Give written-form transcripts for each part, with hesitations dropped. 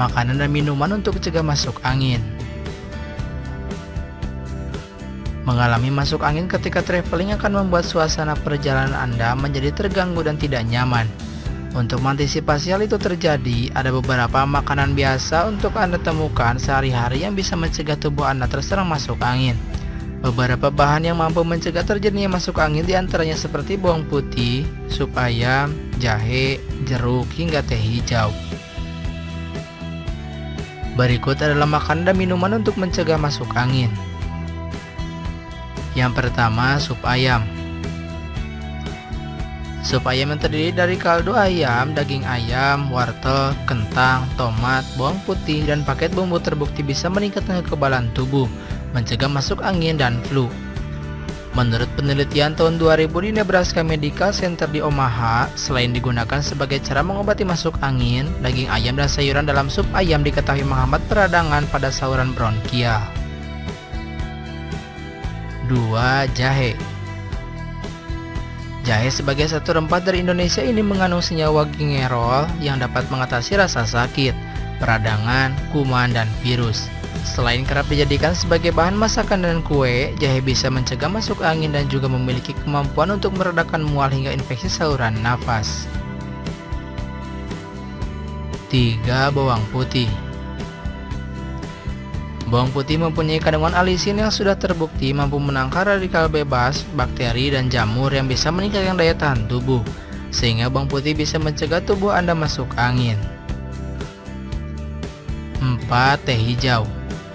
makanan dan minuman untuk cegah masuk angin. Mengalami masuk angin ketika traveling akan membuat suasana perjalanan Anda menjadi terganggu dan tidak nyaman. Untuk mengantisipasi hal itu terjadi, ada beberapa makanan biasa untuk Anda temukan sehari-hari yang bisa mencegah tubuh Anda terserang masuk angin. Beberapa bahan yang mampu mencegah terjadinya masuk angin diantaranya seperti bawang putih, sup ayam, jahe, jeruk, hingga teh hijau. Berikut adalah makanan dan minuman untuk mencegah masuk angin. Yang pertama, sup ayam. Sup ayam yang terdiri dari kaldu ayam, daging ayam, wortel, kentang, tomat, bawang putih, dan paket bumbu terbukti bisa meningkatkan kekebalan tubuh, mencegah masuk angin dan flu. Menurut penelitian tahun 2000 di Nebraska Medical Center di Omaha, selain digunakan sebagai cara mengobati masuk angin, daging ayam dan sayuran dalam sup ayam diketahui menghambat peradangan pada saluran bronkial. 2. Jahe. Jahe sebagai satu rempah dari Indonesia ini mengandung senyawa gingerol yang dapat mengatasi rasa sakit, peradangan, kuman, dan virus. Selain kerap dijadikan sebagai bahan masakan dan kue, jahe bisa mencegah masuk angin dan juga memiliki kemampuan untuk meredakan mual hingga infeksi saluran nafas. 3. Bawang putih. Bawang putih mempunyai kandungan alisin yang sudah terbukti mampu menangkal radikal bebas, bakteri, dan jamur yang bisa meningkatkan daya tahan tubuh, sehingga bawang putih bisa mencegah tubuh Anda masuk angin. 4. Teh hijau.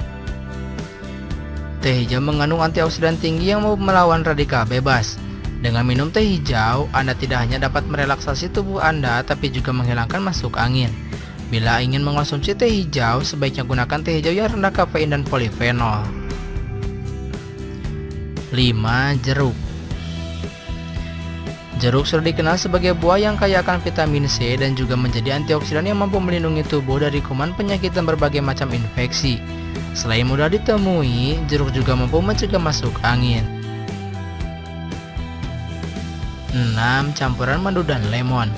Teh hijau mengandung antioksidan tinggi yang mampu melawan radikal bebas. Dengan minum teh hijau, Anda tidak hanya dapat merelaksasi tubuh Anda, tapi juga menghilangkan masuk angin. Bila ingin mengonsumsi teh hijau, sebaiknya gunakan teh hijau yang rendah kafein dan polifenol. 5. Jeruk. Jeruk sudah dikenal sebagai buah yang kaya akan vitamin C dan juga menjadi antioksidan yang mampu melindungi tubuh dari kuman penyakit dan berbagai macam infeksi. Selain mudah ditemui, jeruk juga mampu mencegah masuk angin. 6. Campuran madu dan lemon.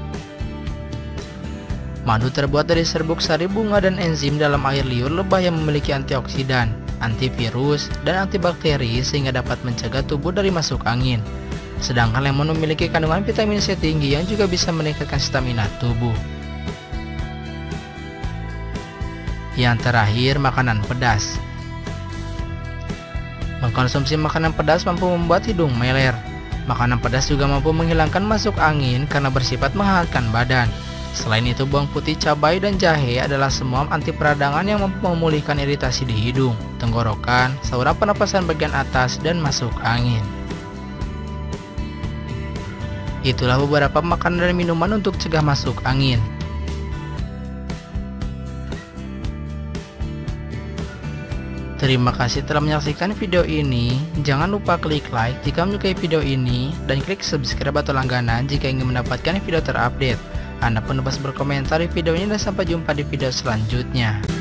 Madu terbuat dari serbuk sari bunga dan enzim dalam air liur lebah yang memiliki antioksidan, antivirus, dan antibakteri sehingga dapat mencegah tubuh dari masuk angin. Sedangkan lemon memiliki kandungan vitamin C tinggi yang juga bisa meningkatkan stamina tubuh. Yang terakhir, makanan pedas. Mengkonsumsi makanan pedas mampu membuat hidung meler. Makanan pedas juga mampu menghilangkan masuk angin karena bersifat menghangatkan badan. Selain itu, bawang putih, cabai, dan jahe adalah semua anti peradangan yang mampu memulihkan iritasi di hidung, tenggorokan, saluran pernapasan bagian atas, dan masuk angin. Itulah beberapa makanan dan minuman untuk cegah masuk angin. Terima kasih telah menyaksikan video ini. Jangan lupa klik like jika menyukai video ini dan klik subscribe atau langganan jika ingin mendapatkan video terupdate. Anda pun dapat berkomentar di video ini dan sampai jumpa di video selanjutnya.